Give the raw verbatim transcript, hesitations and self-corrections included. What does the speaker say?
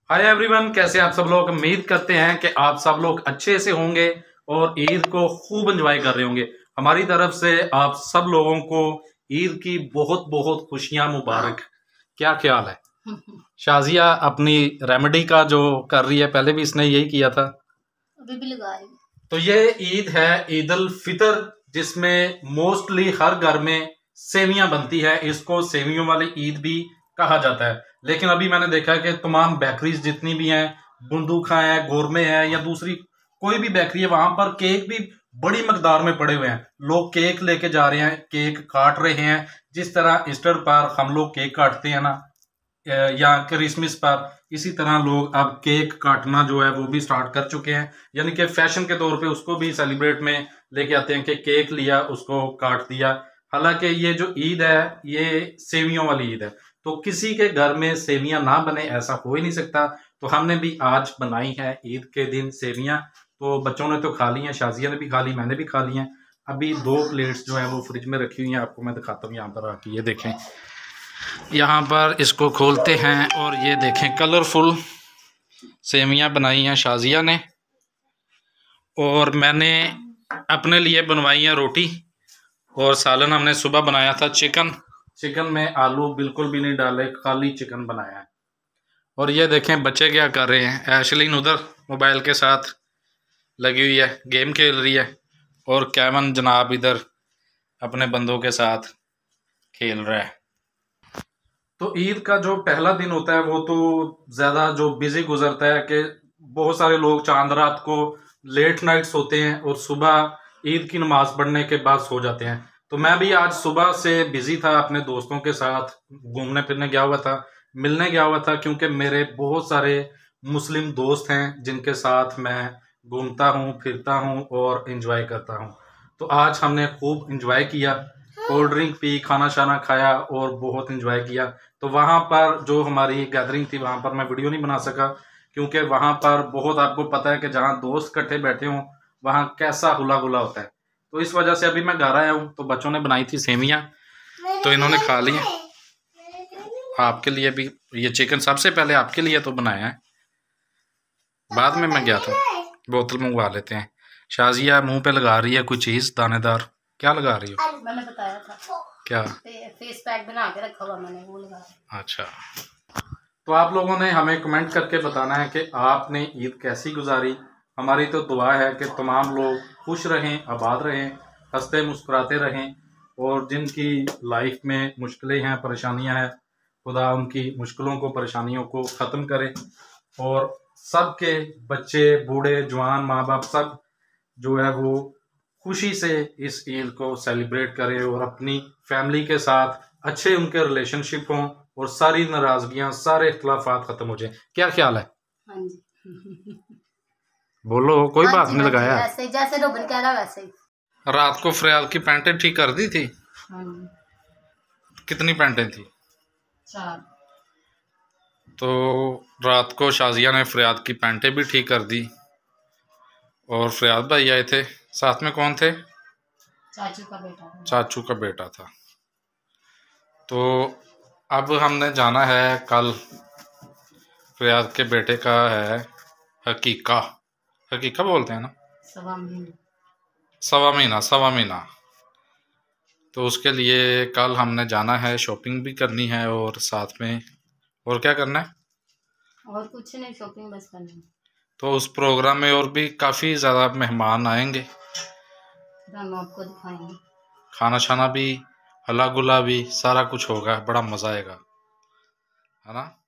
Hi everyone, कैसे आप सब लोग। उम्मीद करते हैं कि आप सब लोग अच्छे से होंगे और ईद को खूब एंजॉय कर रहे होंगे। हमारी तरफ से आप सब लोगों को ईद की बहुत बहुत खुशियां मुबारक। क्या ख्याल है? शाजिया अपनी रेमेडी का जो कर रही है, पहले भी इसने यही किया था, अभी भी लगा रही। तो ये ईद है ईद उल फितर, जिसमें मोस्टली हर घर में सेवियां बनती है। इसको सेवियों वाली ईद भी कहा जाता है। लेकिन अभी मैंने देखा है कि तमाम बेकरीज जितनी भी हैं, बुंदूखा है, गोरमे है या दूसरी कोई भी बेकरी है, वहां पर केक भी बड़ी मकदार में पड़े हुए हैं। लोग केक लेके जा रहे हैं, केक काट रहे हैं। जिस तरह ईस्टर पर हम लोग केक काटते हैं ना, या क्रिसमस पर, इसी तरह लोग अब केक काटना जो है वो भी स्टार्ट कर चुके हैं। यानी कि फैशन के तौर पे उसको भी सेलिब्रेट में लेके आते हैं कि केक लिया, उसको काट दिया। हालांकि ये जो ईद है ये सेवियों वाली ईद है, तो किसी के घर में सेवियां ना बने ऐसा हो ही नहीं सकता। तो हमने भी आज बनाई है ईद के दिन सेवियां। तो बच्चों ने तो खा ली हैं, शाजिया ने भी खा ली, मैंने भी खा ली हैं। अभी दो प्लेट्स जो है वो फ्रिज में रखी हुई हैं, आपको मैं दिखाता हूँ यहाँ पर आके। ये देखें, यहाँ पर इसको खोलते हैं और ये देखें कलरफुल सेवियां बनाई हैं शाजिया ने, और मैंने अपने लिए बनवाई है रोटी। और सालन हमने सुबह बनाया था चिकन। चिकन में आलू बिल्कुल भी नहीं डाले, खाली चिकन बनाया है। और ये देखें बच्चे क्या कर रहे हैं। ऐशलिन उधर मोबाइल के साथ लगी हुई है, गेम खेल रही है, और कैमन जनाब इधर अपने बंदों के साथ खेल रहा है। तो ईद का जो पहला दिन होता है वो तो ज़्यादा जो बिजी गुजरता है कि बहुत सारे लोग चांद रात को लेट नाइट सोते हैं और सुबह ईद की नमाज पढ़ने के बाद सो जाते हैं। तो मैं भी आज सुबह से बिजी था, अपने दोस्तों के साथ घूमने फिरने गया हुआ था, मिलने गया हुआ था, क्योंकि मेरे बहुत सारे मुस्लिम दोस्त हैं जिनके साथ मैं घूमता हूँ, फिरता हूँ और एंजॉय करता हूँ। तो आज हमने खूब एंजॉय किया, कोल्ड ड्रिंक पी, खाना शाना खाया और बहुत एंजॉय किया। तो वहाँ पर जो हमारी गैदरिंग थी वहाँ पर मैं वीडियो नहीं बना सका, क्योंकि वहाँ पर बहुत, आपको पता है कि जहाँ दोस्त इकट्ठे बैठे हों वहाँ कैसा हुला गुला होता है। तो इस वजह से अभी मैं घर आया हूँ। तो बच्चों ने बनाई थी सेवियाँ, तो इन्होंने खा ली हैं। आपके लिए भी ये चिकन सबसे पहले आपके लिए तो बनाया है, बाद में मैं गया था। बोतल मंगवा लेते हैं। शाजिया मुंह पे लगा रही है कोई चीज़ दानेदार। क्या लगा रही हो? मैंने बताया था क्या? फेस पैक बना के रखा हुआ मैंने, वो लगा। अच्छा, तो आप लोगों ने हमें कमेंट करके बताना है कि आपने ईद कैसी गुजारी। हमारी तो दुआ है कि तमाम लोग खुश रहें, आबाद रहें, हंसते मुस्कुराते रहें, और जिनकी लाइफ में मुश्किलें हैं, परेशानियां हैं, खुदा उनकी मुश्किलों को, परेशानियों को ख़त्म करे, और सबके बच्चे, बूढ़े, जवान, माँ बाप सब जो है वो खुशी से इस ईद को सेलिब्रेट करें और अपनी फैमिली के साथ अच्छे उनके रिलेशनशिप हों और सारी नाराजगियां, सारे इख्तलाफात खत्म हो जाए। क्या ख्याल है? हाँ जी। बोलो, कोई हाँ बात जी, नहीं हाँ लगाया। ऐसे जैसे रोबन कह रहा वैसे ही। रात को फरियाद की पैंटें ठीक कर दी थी। हाँ। कितनी पैंटें थी? चार। तो रात को शाजिया ने फरियाद की पैंटें भी ठीक कर दी, और फरियाद भाई आए थे, साथ में कौन थे? चाचू का बेटा था। चाचू का बेटा था। तो अब हमने जाना है, कल फरियाद के बेटे का है हकीका। हकीका बोलते हैं ना? सवा महीना। सवा महीना सवा महीना तो उसके लिए कल हमने जाना है, शॉपिंग भी करनी है, और साथ में और क्या करना है? और कुछ नहीं, शॉपिंग बस करनी है। तो उस प्रोग्राम में और भी काफ़ी ज़्यादा मेहमान आएंगे, हम आपको दिखाएंगे। खाना शाना भी, हला गुला भी, सारा कुछ होगा, बड़ा मज़ा आएगा, है ना?